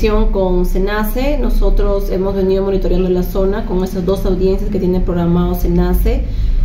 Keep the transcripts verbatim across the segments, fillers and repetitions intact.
coordinación con SENACE, nosotros hemos venido monitoreando la zona con esas dos audiencias que tiene programado SENACE.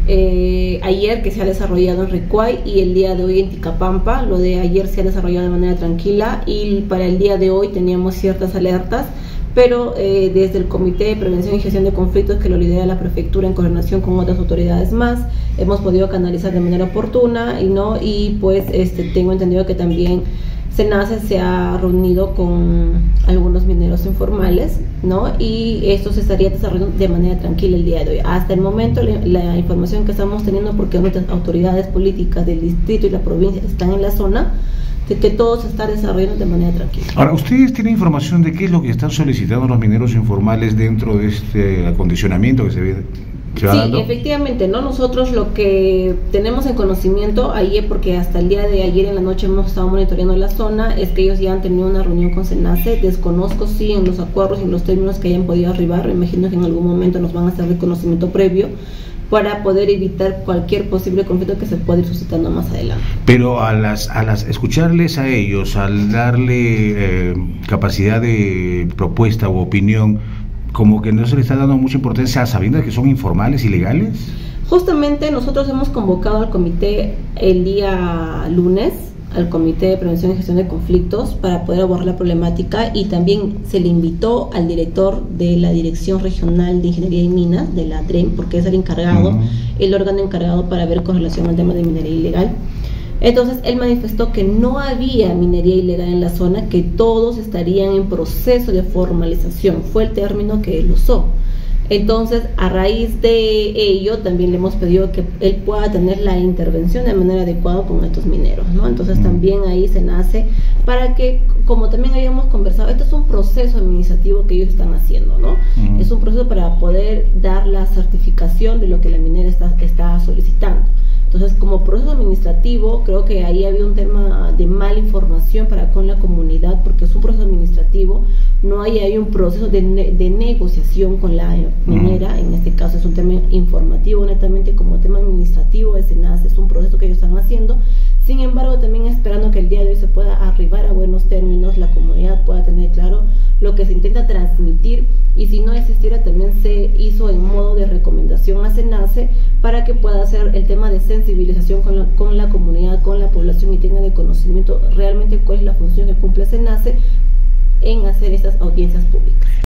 Eh, ayer que se ha desarrollado en Recuay y el día de hoy en Ticapampa. Lo de ayer se ha desarrollado de manera tranquila y para el día de hoy teníamos ciertas alertas, pero eh, desde el Comité de Prevención y Gestión de Conflictos, que lo lidera la Prefectura en coordinación con otras autoridades más, hemos podido canalizar de manera oportuna y no y pues este tengo entendido que también SENACE se ha reunido con algunos mineros informales, ¿no? Y esto se estaría desarrollando de manera tranquila el día de hoy. Hasta el momento la, la información que estamos teniendo, porque nuestras autoridades políticas del distrito y la provincia están en la zona, de que todo se está desarrollando de manera tranquila. Ahora, ¿ustedes tienen información de qué es lo que están solicitando los mineros informales dentro de este acondicionamiento que se ve? Sí, efectivamente, ¿no? Nosotros lo que tenemos en conocimiento ayer, porque hasta el día de ayer en la noche hemos estado monitoreando la zona, es que ellos ya han tenido una reunión con SENACE. Desconozco si en los acuerdos y en los términos que hayan podido arribar, me imagino que en algún momento nos van a hacer reconocimiento previo para poder evitar cualquier posible conflicto que se pueda ir suscitando más adelante. Pero a las, a las escucharles a ellos, al darle eh, capacidad de propuesta u opinión, como que no se le está dando mucha importancia a sabiendas que son informales, ilegales. Justamente nosotros hemos convocado al comité el día lunes, al Comité de Prevención y Gestión de Conflictos, para poder abordar la problemática, y también se le invitó al director de la Dirección Regional de Ingeniería y Minas, de la D R E M, porque es el encargado, uh-huh. el órgano encargado para ver con relación al tema de minería ilegal. Entonces él manifestó que no había minería ilegal en la zona, que todos estarían en proceso de formalización, fue el término que él usó. Entonces, a raíz de ello, también le hemos pedido que él pueda tener la intervención de manera adecuada con estos mineros, ¿no? Entonces mm. también ahí se nace para que, como también habíamos conversado, este es un proceso administrativo que ellos están haciendo, ¿no? Mm. Es un proceso para poder dar la certificación de lo que la minera está, está solicitando. Entonces, como proceso administrativo, creo que ahí había un tema de mala información para con la comunidad, porque es un proceso administrativo, no hay, hay un proceso de, ne de negociación con la minera. En este caso es un tema informativo, netamente como tema administrativo de SENACE, es un proceso que ellos están haciendo. Sin embargo, también esperando que el día de hoy se pueda arribar a buenos términos, la comunidad pueda tener claro lo que se intenta transmitir, y si no existiera, también se hizo en modo de recomendación a SENACE para que pueda hacer el tema de sensibilización con la, con la comunidad, con la población, y tenga de conocimiento realmente cuál es la función que cumple SENACE en hacer estas audiencias públicas.